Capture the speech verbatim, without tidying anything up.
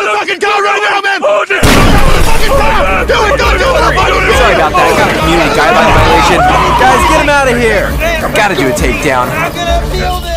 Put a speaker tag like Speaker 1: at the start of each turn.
Speaker 1: the fucking car right now, man! Hold it! Fucking car! Do it! Go do it!
Speaker 2: Sorry about that. Got a community guideline violation. Guys, get him out of here. Gotta do a takedown.